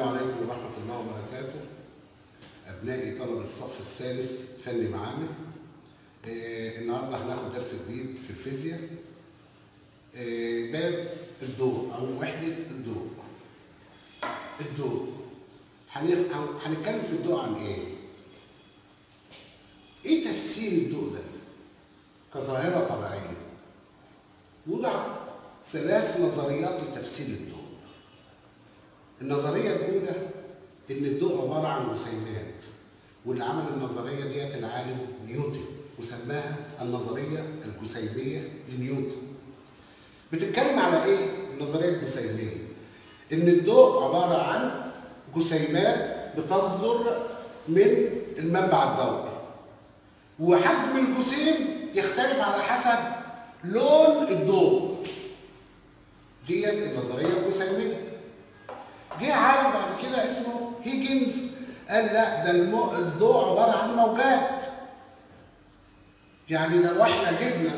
عليكم ورحمة الله وبركاته. أبنائي طلبة الصف الثالث فني معامل. النهارده هناخد درس جديد في الفيزياء. باب الضوء أو وحدة الضوء. الضوء هنتكلم في الضوء عن إيه؟ إيه تفسير الضوء ده؟ كظاهرة طبيعية. وضعت 3 نظريات لتفسير الضوء. النظرية الأولى إن الضوء عبارة عن جسيمات، واللي عمل النظرية ديت العالم نيوتن وسماها النظرية الجسيمية لنيوتن. بتتكلم على إيه؟ النظرية الجسيمية إن الضوء عبارة عن جسيمات بتصدر من المنبع الضوئي، وحجم الجسيم يختلف على حسب لون الضوء. ديت النظرية الجسيمية. جه عالم بعد كده اسمه هيجنز قال لا، ده الضوء عبارة عن موجات. يعني لو احنا جبنا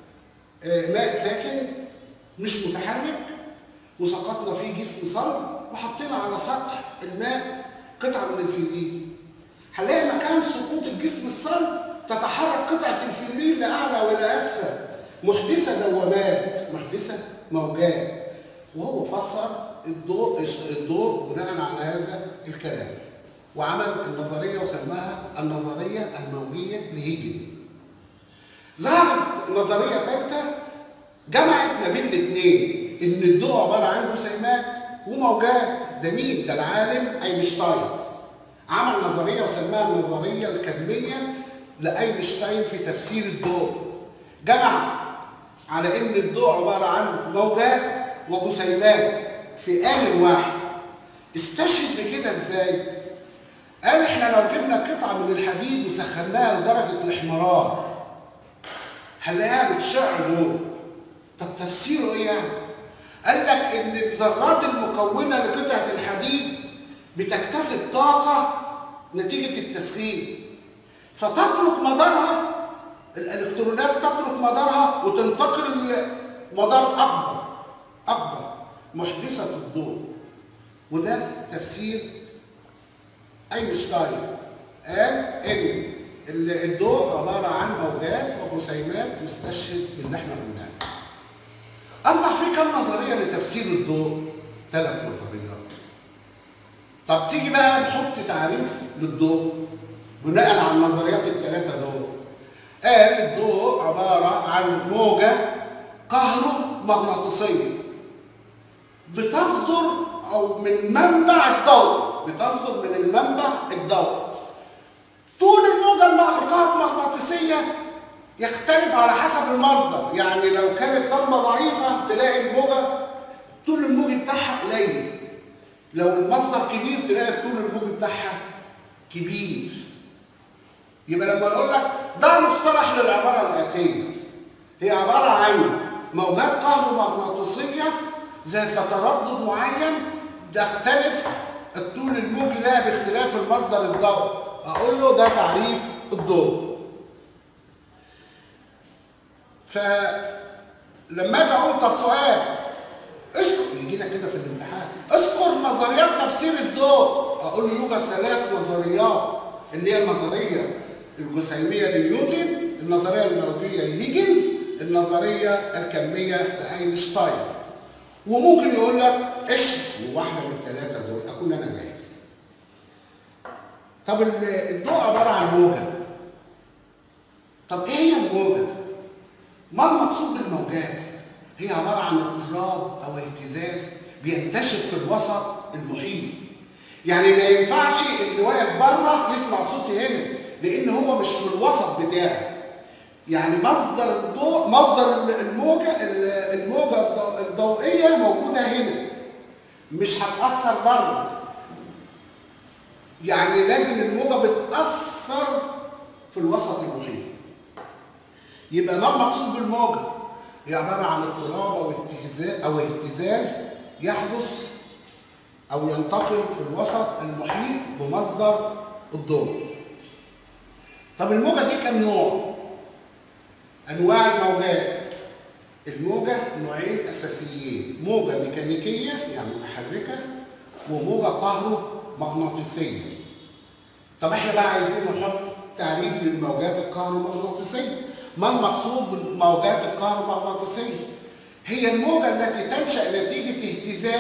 ماء ساكن مش متحرك وسقطنا فيه جسم صلب وحطينا على سطح الماء قطعة من الفلين، هنلاقي مكان سقوط الجسم الصلب تتحرك قطعة الفلين لأعلى وإلى أسفل، محدثة دوامات، محدثة موجات. وهو فسر الضوء بناء على هذا الكلام، وعمل النظرية وسماها النظرية الموجية لهيجنز. ظهرت نظرية ثالثة جمعت ما بين الاثنين، إن الضوء عبارة عن جسيمات وموجات. ده مين؟ ده العالم أينشتاين. عمل نظرية وسماها النظرية الكمية لأينشتاين في تفسير الضوء. جمع على إن الضوء عبارة عن موجات وجسيمات في آن واحد. استشهد بكده ازاي؟ قال احنا لو جبنا قطعة من الحديد وسخناها لدرجة الاحمرار هنلاقيها بتشع ضوء. طب تفسيره ايه يعني؟ قال لك ان الذرات المكونة لقطعة الحديد بتكتسب طاقة نتيجة التسخين، فتترك مدارها، الالكترونات تترك مدارها وتنتقل لمدار أكبر محدثة الضوء. وده تفسير أينشتاين. قال إن الضوء عبارة عن موجات وجسيمات، واستشهد باللي احنا قلناه. أصبح في كم نظرية لتفسير الضوء؟ 3 نظريات. طب تيجي بقى نحط تعريف للضوء بناء على النظريات ال3 دول. قال الضوء عبارة عن موجة كهرومغناطيسية بتصدر أو من منبع الضوء، بتصدر من المنبع الضوئي. طول الموجة الكهرومغناطيسية يختلف على حسب المصدر. يعني لو كانت لمبة ضعيفة تلاقي الموجة طول الموج بتاعها قليل، لو المصدر كبير تلاقي طول الموج بتاعها كبير. يبقى لما يقول لك ده مصطلح للعبارة الآتية، هي عبارة عن موجات كهرومغناطيسية ذات تردد معين يختلف الطول الموجي لها باختلاف المصدر الضوئي. اقول له ده تعريف الضوء. فلما اجي اقول طب سؤال، اذكر، يجي لك كده في الامتحان اذكر نظريات تفسير الضوء، اقول له يوجد 3 نظريات، اللي هي النظريه الجسيميه لنيوتن، النظريه الموجيه لهيجنز، النظريه الكميه لاينشتاين. وممكن يقول لك اشرح واحده من ال3 دول اكون انا جاهز. طب الضوء عباره عن موجه. طب ايه هي الموجه؟ ما المقصود بالموجات؟ هي عباره عن اضطراب او اهتزاز بينتشر في الوسط المحيط. يعني ما ينفعش اللي واقف بره يسمع صوتي هنا، لان هو مش في الوسط بتاعي. يعني مصدر الضوء، مصدر الموجة الضوئية موجودة هنا، مش هتأثر بره. يعني لازم الموجة بتأثر في الوسط المحيط. يبقى ما المقصود بالموجة؟ هي عبارة عن اضطراب أو اهتزاز يحدث أو ينتقل في الوسط المحيط بمصدر الضوء. طب الموجة دي كم نوع؟ أنواع الموجات. الموجة نوعين أساسيين، موجة ميكانيكية يعني متحركة، وموجة كهرومغناطيسية. طب احنا بقى عايزين نحط تعريف للموجات الكهرومغناطيسية. ما المقصود بالموجات الكهرومغناطيسية؟ هي الموجة التي تنشأ نتيجة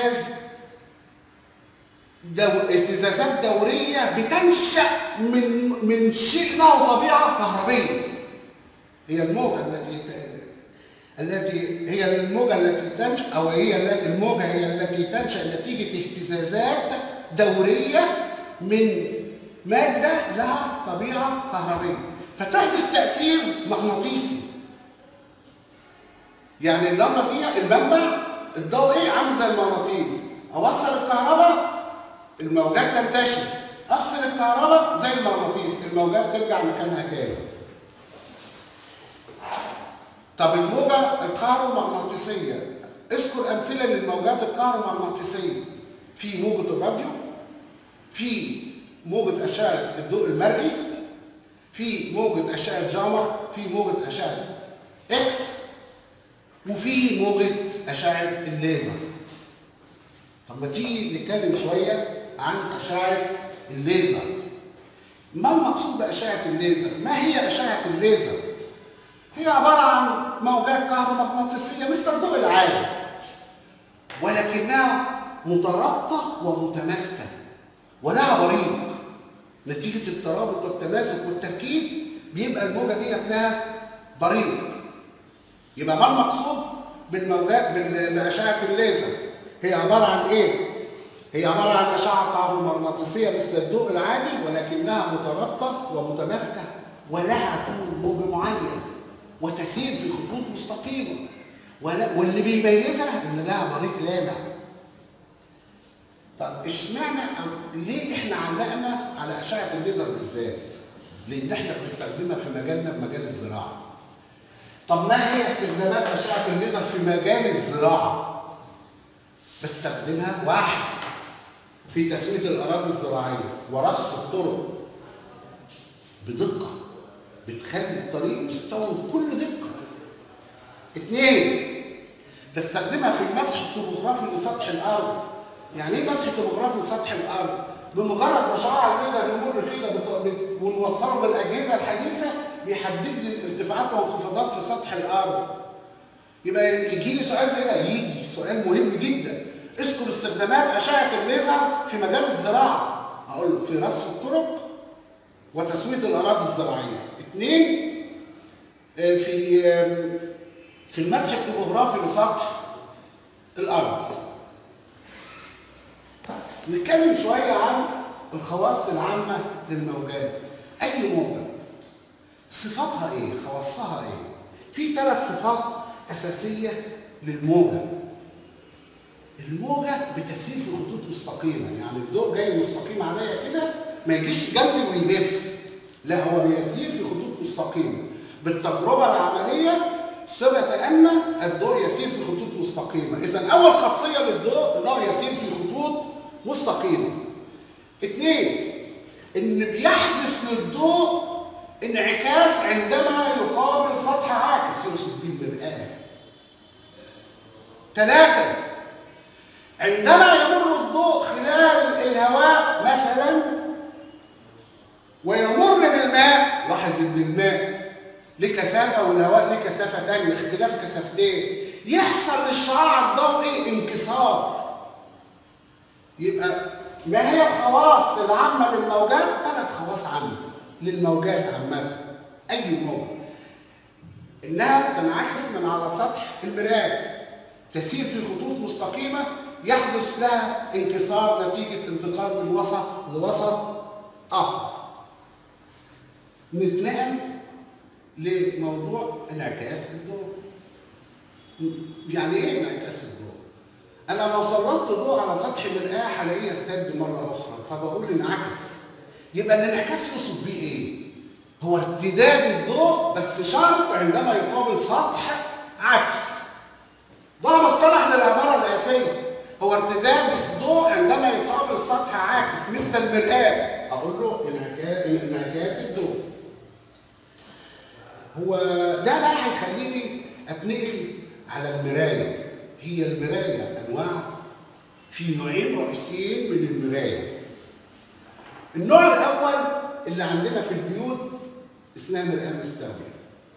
اهتزازات دورية بتنشأ من شيء له طبيعة كهربية. هي الموجة التي تنشأ نتيجة اهتزازات دورية من مادة لها طبيعة كهربية فتحدث تأثير مغناطيسي. يعني اللمبة دي المنبع الضوئي عامل زي المغناطيس، أوصل الكهرباء الموجات تنتشر، أفصل الكهرباء زي المغناطيس الموجات ترجع مكانها تاني. طب الموجة الكهرومغناطيسية، اذكر أمثلة للموجات الكهرومغناطيسية. في موجة الراديو، في موجة أشعة الضوء المرئي، في موجة أشعة جاما، في موجة أشعة إكس، وفي موجة أشعة الليزر. طب ما تيجي نتكلم شوية عن أشعة الليزر. ما المقصود بأشعة الليزر؟ ما هي أشعة الليزر؟ هي عبارة عن موجات كهرومغناطيسية مثل الضوء العادي، ولكنها مترابطة ومتماسكة ولها بريق. نتيجة الترابط والتماسك والتركيز بيبقى الموجة ديت لها بريق. يبقى ما المقصود بأشعة الليزر؟ هي عبارة عن إيه؟ هي عبارة عن أشعة كهرومغناطيسية مثل الضوء العادي، ولكنها مترابطة ومتماسكة ولها طول موجة معين وتسير في خطوط مستقيمة، واللي بيميزها إن لها بريق لامع. طب اشمعنى ليه احنا علقنا على أشعة الليزر بالذات؟ لأن احنا بنستخدمها في مجالنا، في مجال الزراعة. طب ما هي استخدامات أشعة الليزر في مجال الزراعة؟ بستخدمها واحد في تسوية الأراضي الزراعية ورص الطرق بدقة، بتخلي الطريق مستوي بكل دقة. اثنين، بستخدمها في المسح الطبوغرافي لسطح الأرض. يعني ايه مسح طبوغرافي لسطح الأرض؟ بمجرد ما شعاع الليزر يمر كده ونوصله بالأجهزة الحديثة بيحدد لي الارتفاعات والانخفاضات في سطح الأرض. يبقى يجي لي سؤال زي ده، يجي سؤال مهم جدا. اذكر استخدامات أشعة الليزر في مجال الزراعة. أقول له في رصف الطرق وتسوية الأراضي الزراعية. اثنين، في المسح الطبوغرافي لسطح الأرض. نتكلم شوية عن الخواص العامة للموجات. أي موجة صفاتها إيه؟ خواصها إيه؟ في 3 صفات أساسية للموجة. الموجة بتسير في خطوط مستقيمة، يعني الضوء جاي مستقيم عليا كده ما يجيش جنبي ويلف، لا هو بيسير في خطوط مستقيمة. بالتجربة العملية ثبت أن الضوء يسير في خطوط مستقيمة. إذا أول خاصية للضوء أنه يسير في خطوط مستقيمة. اثنين، إن بيحدث للضوء انعكاس عندما يقابل سطح عاكس، يقصد بيه المرآة. 3، عندما يمر الضوء خلال الهواء مثلا ويمر بالماء، لاحظ ان الماء له كثافه والهواء له كثافه ثانيه، اختلاف كثافتين، يحصل للشعاع الضوئي انكسار. يبقى ما هي الخواص العامه للموجات؟ 3 خواص عامه للموجات عامه. اي موجه انها تنعكس من على سطح المرآة، تسير في خطوط مستقيمه، يحدث لها انكسار نتيجه انتقال من وسط لوسط اخر. نتنقل لموضوع انعكاس الضوء. يعني ايه انعكاس الضوء؟ انا لو سلطت ضوء على سطح مرآة هلاقيه يرتد مره اخرى، فبقول انعكس. يبقى الانعكاس يقصد بيه ايه؟ هو ارتداد الضوء، بس شرط عندما يقابل سطح عكس. ده مصطلح للعباره الاتيه، هو ارتداد الضوء عندما يقابل سطح عاكس مثل المرآة. اقول له انعكاس الضوء. هو ده بقى هيخليني اتنقل على المرايه. هي المرايه انواع، في نوعين رئيسيين من المرايه. النوع الاول اللي عندنا في البيوت اسمها مرآة مستوية.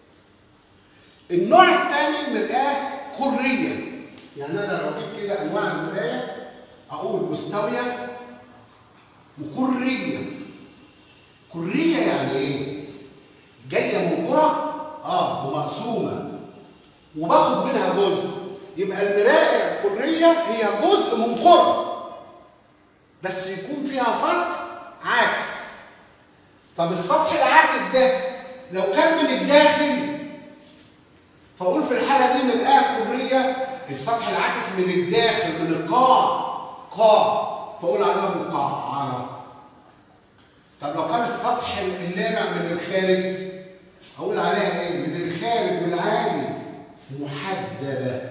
النوع الثاني مرآة كرية. يعني انا لو جيت كده انواع المرايه اقول مستويه وكريه. كريه يعني ايه؟ جايه من كره ومقسومه وباخد منها جزء. يبقى المرايه الكريه هي جزء من كره بس يكون فيها سطح عاكس. طب السطح العاكس ده لو كان من الداخل فاقول في الحاله دي مرآة كريه، السطح العاكس من الداخل من القاع فاقول عليها مقعره. طب لو كان السطح اللامع من الخارج اقول عليها ايه؟ من الخارج من العالي محدبه.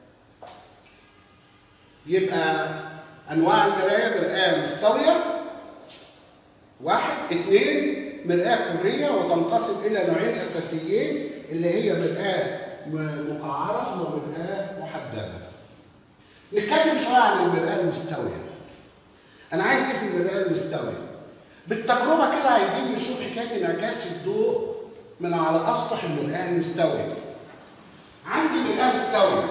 يبقى انواع المرايه مرآة مستويه واحد. اثنين مرآة كريه وتنقسم الى نوعين اساسيين اللي هي مرآة مقعره ومرآة محدبه. نتكلم شويه عن المرآة المستويه. انا عايز ايه في المرآة المستويه؟ بالتجربه كده عايزين نشوف حكايه انعكاس الضوء من على اسطح المرآة المستويه. عندي مرآة مستويه،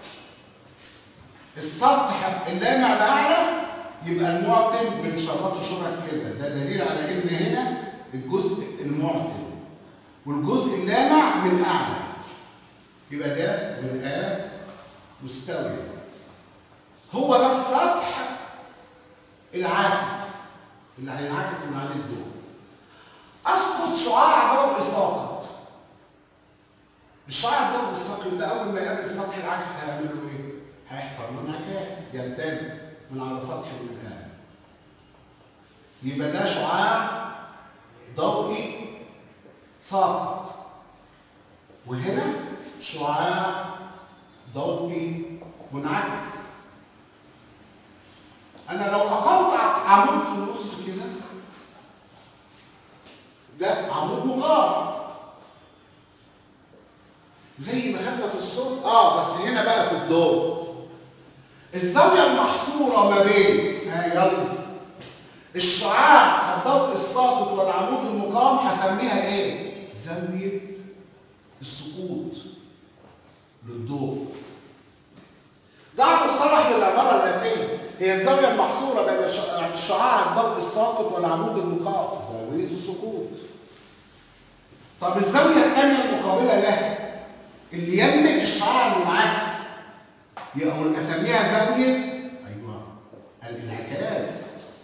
السطح اللامع لاعلى يبقى المعتم بنشرطه شرط كده، ده دليل على ان هنا الجزء المعتم، والجزء اللامع من اعلى يبقى ده مرآة مستويه. هو ده السطح العاكس اللي هينعكس من عليه الضوء. اسقط شعاع ضوء ساقط. الشعاع الضوء الساقط ده اول ما يقابل السطح العاكس هيعمل له ايه؟ هيحصل له انعكاس، يرتد من على سطح المكان. يبقى ده شعاع ضوئي ساقط، وهنا شعاع ضوئي منعكس. انا لو اقمت عمود في النص كده ده عمود مقام زي ما خدنا في الصوت بس هنا بقى في الضوء الزاويه المحصوره ما بين يلا الشعاع الضوء الساقط والعمود المقام هسميها ايه؟ زاويه السقوط للضوء. ده مصطلح للعباره الاتيه، هي الزاويه المحصوره بين الشعاع الضوء الساقط والعمود المقام، زاويه السقوط. طب الزاويه الثانيه المقابله لها اللي يمت الشعاع المنعكس يبقى اسميها زاويه الانعكاس.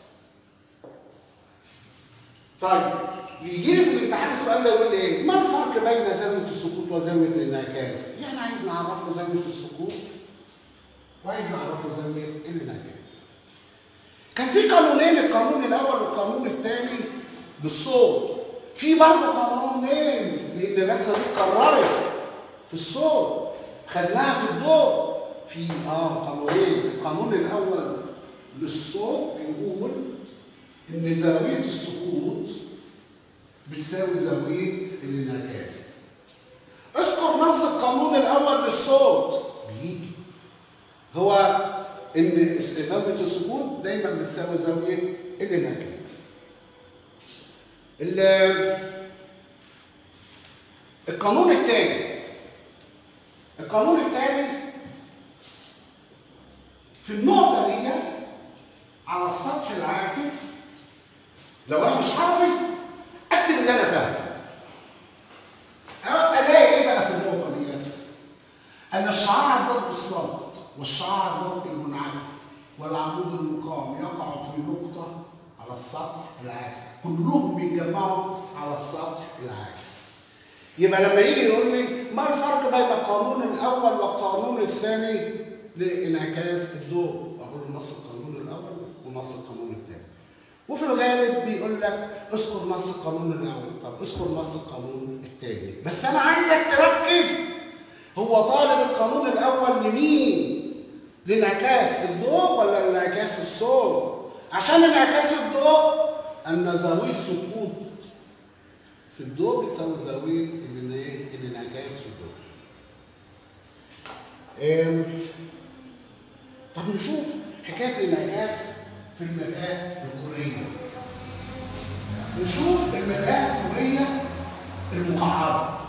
طيب يجي لي في الامتحان السؤال ده يقول لي ايه؟ ما الفرق بين زاويه السقوط وزاويه الانعكاس؟ يعني عايز نعرف له زاويه السقوط وعايز نعرف له زاويه الانعكاس. كان في قانونين، القانون الاول والقانون الثاني للصوت. في برضه قانونين لان الرسمه دي اتكررت في الصوت خدناها في الضوء. في قانونين. القانون الاول للصوت بيقول ان زاويه السقوط بتساوي زاويه الانعكاس. اذكر نص القانون الاول للصوت بيجي هو ان زاويه السقوط دايما بتساوي زاويه الانعكاس. القانون الثاني في النقطه دي على السطح العاكس لو انا مش حافظ اكتب اللي انا فاهمه. الاقي ايه بقى في النقطه دي؟ ان الشعاع الضوئي الساقط والشعاع الضوئي المنعكس والعمود المقام يقع في نقطه على السطح العاكس، كلهم بيتجمعوا على السطح العاكس. يبقى لما يجي يقول لي ما الفرق بين القانون الاول والقانون الثاني لانعكاس الضوء؟ اقول نص القانون الاول ونص القانون الثاني. وفي الغالب بيقول لك اذكر نص القانون الاول، طب اذكر نص القانون الثاني. بس انا عايزك تركز، هو طالب القانون الاول لمين؟ لانعكاس الضوء ولا لانعكاس الصوت؟ عشان انعكاس الضوء ان زاويه سقوط في الضوء بتساوي زاويه الانعكاس في الضوء. طب نشوف حكايه الانعكاس في المرآة الكورية. نشوف المرآة الكورية المقعرة.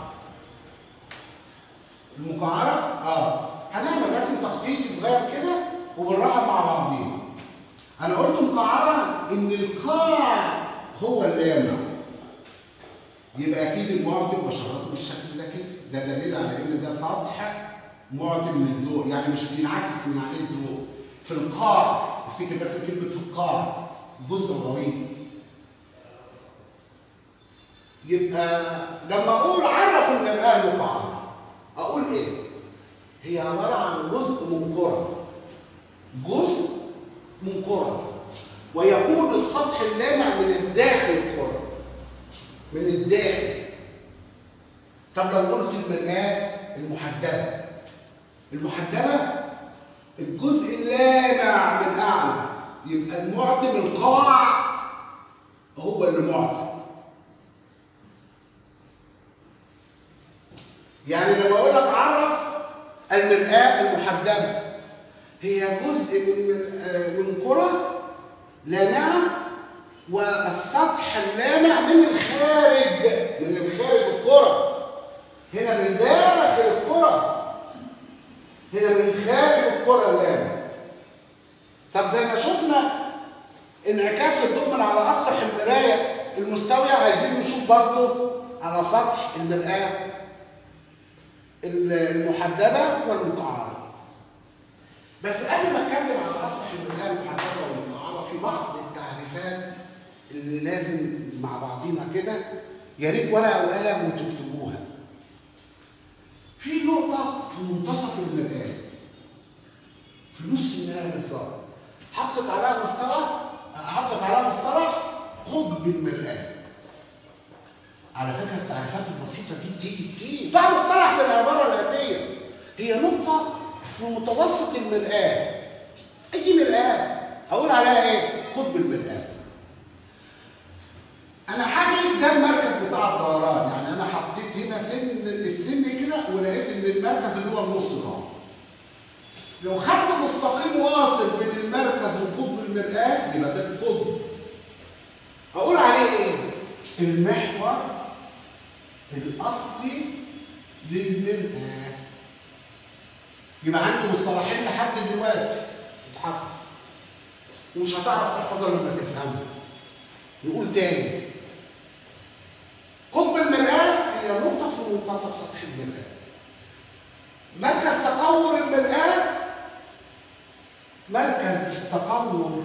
المقعرة هنعمل رسم تخطيطي صغير كده وبالراحه مع بعضينا. انا قلت مقعرة ان القاع هو اللامع، يبقى اكيد المعطي مباشرة بالشكل ده كده. ده دليل على ان ده سطح معطي من الضوء، يعني مش بينعكس من عليه الضوء. في القاع، افتكر بس كلمة في القاع، الجزء الغويط. يبقى لما اقول عرف المرآة المقعرة اقول ايه؟ هي عبارة عن جزء من كرة. جزء من كرة، ويكون السطح اللامع من الداخل الكرة. من الداخل. طب لو قلت المرآة المحدبة، المحدبة الجزء اللامع من أعلى، يبقى المعطي من القاع هو اللي معطي. يعني لما أقول لك عرف المرآة المحدبة، هي جزء من كرة لامعة، والسطح اللامع من الخارج، من الخارج الكرة. هنا من داخل الكرة، هنا من خارج الكرة اللامع. طب زي ما شفنا انعكاس الضوء من على اسطح المراية المستوية، عايزين نشوف برضه على سطح المرآة المحدبة والمقعرة. بس قبل ما اتكلم على اسطح المرآة المحدبة والمقعرة، في بعض التعريفات اللي لازم مع بعضينا كده، يا ريت ورقة وقلم وتكتبوها. في نقطة في منتصف المرآة، في نص المرآة بالظبط، حطت عليها مصطلح قطب المرآة. على فكرة التعريفات البسيطة دي بتيجي كتير. ده مصطلح للعبارة الآتية: هي نقطة في متوسط المرآة. أي مرآة أقول عليها إيه؟ قطب المرآة. أنا حاجة ده المركز بتاع الدوران، يعني أنا حطيت هنا السن كده ولقيت إن المركز اللي هو النص ده. لو خدت مستقيم واصل بين المركز وقطب المرآة يبقى ده القطب. أقول عليه إيه؟ المحور الأصلي للمرآة. يبقى عندي مصطلحين لحد دلوقتي اتحفظ، ومش هتعرف تحفظها لما تفهمها. نقول تاني: قطب المرآة هي نقطة في منتصف سطح المرآة. مركز تقور المرآة، مركز تقور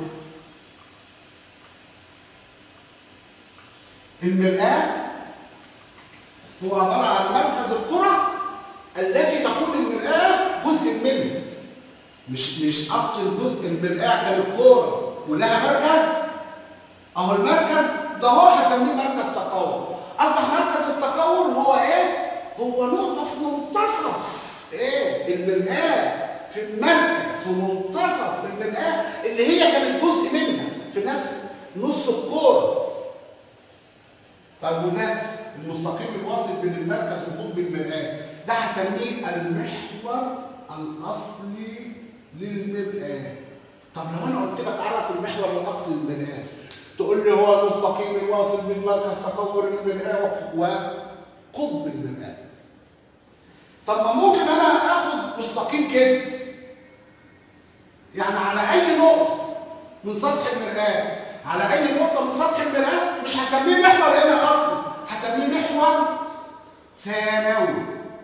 المرآة هو عبارة عن مركز الكرة التي تكون المرآة جزء منه. مش أصل الجزء المرآة كان الكرة ولها مركز. أهو المركز ده هو هسميه مركز تقور. أصبح مركز التقور هو إيه؟ هو نقطة في منتصف المرآة، في المركز، في منتصف المرآة اللي هي كانت جزء منها، في نص الكورة. طيب وده المستقيم الواصل بين المركز وقطب المرآة، ده هسميه المحور الأصلي للمرآة. طب لو أنا قلت لك عرف المحور الأصلي للمرآة، تقول لي هو المستقيم الواصل بين مركز تقور المرآة وقطب المرآة. طب ما ممكن أنا آخد مستقيم كده، يعني على أي نقطة من سطح المرآة، على أي نقطة من سطح المرآة، مش هسميه محور هنا أصلي، هسميه محور ثانوي.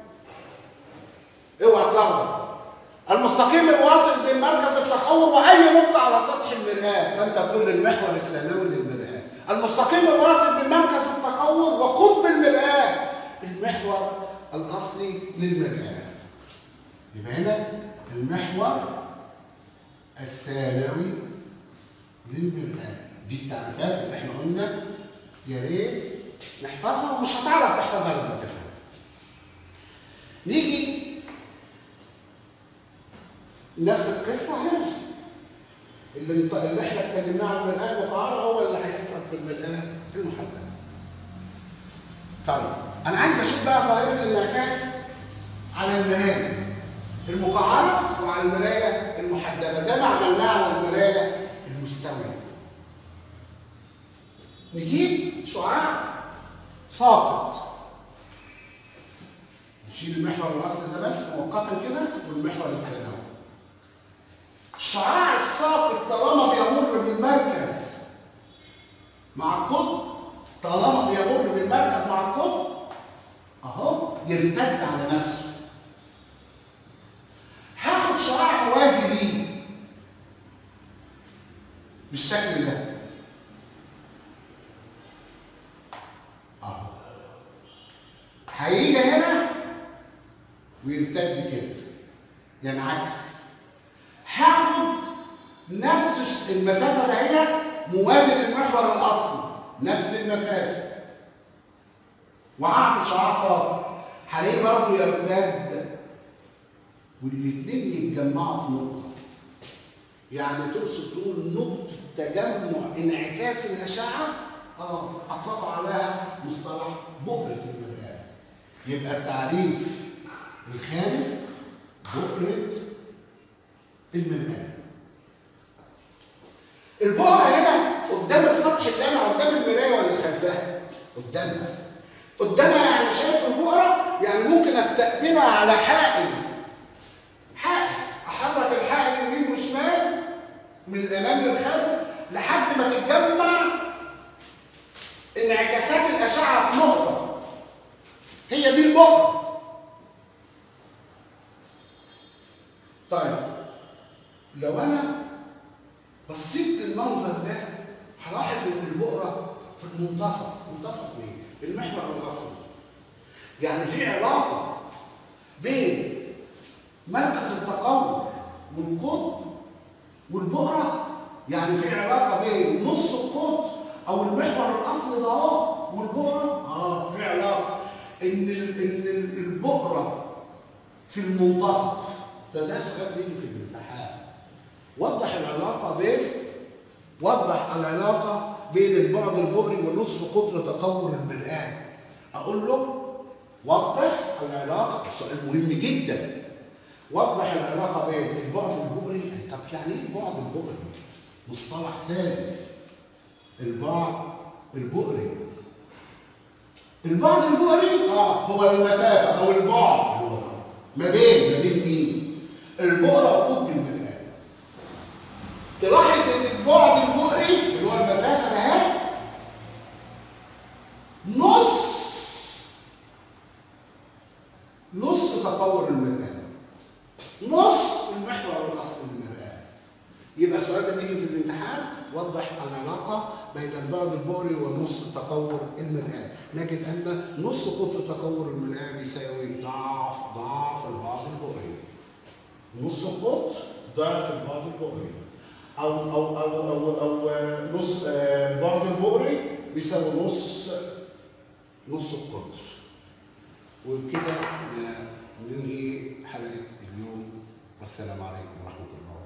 اوعى تلخبط. المستقيم الواصل بين مركز التقور وأي نقطة على سطح المرآة، فأنت تقول المحور الثانوي للمرآة. المستقيم الواصل بين مركز التقور وقطب المرآة، المحور الأصلي للمرآة. يبقى هنا المحور الثانوي للمرآة. دي التعريفات اللي احنا قلنا يا ريت نحفظها، ومش هتعرف تحفظها لما تفهم. نيجي نفس القصة هنا، اللي احنا اتكلمناه عن المرآة المقعرة هو اللي هيحصل في المرآة المحدبة. طيب أنا عايز أشوف بقى ظاهرة الانعكاس على المراية المقعرة وعلى المراية المحدبة زي ما عملناها على نجيب شعاع ساقط، نشيل المحور الاصلي ده بس مؤقتا كده والمحور الثانوي. الشعاع الساقط طالما بيمر بالمركز مع القطب، طالما بيمر بالمركز مع القطب اهو يرتد على نفسه. هاخد شعاع موازي ليه بالشكل ده اهو، هيجي هنا ويرتد كده ينعكس. هاخد نفس المسافه دهيت موازي للمحور الاصلي نفس المسافه وهعمل شعاع ساقط، هلاقيه برضه يرتد والاثنين يتجمعوا في نقطه. يعني تقصد تقول نقطه تجمع انعكاس الاشعه اطلقوا عليها مصطلح بؤره المرآة. يبقى التعريف الخامس بؤره المرآة. البؤره هنا قدام السطح اللامع، قدام المرايه ولا خلفها؟ قدامها. قدامها يعني شايف البؤره، يعني ممكن استقبلها على حائل. احرك الحائل يمين وشمال من الامام للخلف لحد ما تتجمع انعكاسات الاشعه في نقطه. هي دي البؤره. طيب لو انا بصيت للمنظر ده هلاحظ ان البؤره في المنتصف. منتصف ايه؟ المحور الاصلي. يعني في علاقه بين مركز التقوم والقطب والبؤره، يعني في علاقه بين نص القطب او المحور الاصلي ده اهو والبؤره. في علاقه ان البؤره في المنتصف. ده سؤال بيجي في الامتحان. وضح العلاقه بين البعد البؤري ونصف قطر تقور المرآة. اقول له وضح العلاقه. سؤال مهم جدا. وضح العلاقه بين البعد البؤري. طب يعني ايه البعد البؤري؟ مصطلح سادس. البعد البؤري. البعد البؤري هو المسافه او البعد ما بين مين؟ البؤره وقطب المرآة. تلاحظ ان البعد البؤري اللي هو المسافه ده اهي نص تقور المرآة، نص المحور الاصلي للمرآة. يبقى السؤال ده بيجي في الامتحان. وضح العلاقه بين البعد البؤري ونص تقور المرآة. نجد ان نص قطر تقور المرآة بيساوي ضعف البعد البؤري. نص القطر ضعف البعد البؤري. او نص البعد البؤري بيساوي نص القطر. وبكده ننهي حلقه اليوم. والسلام عليكم ورحمه الله.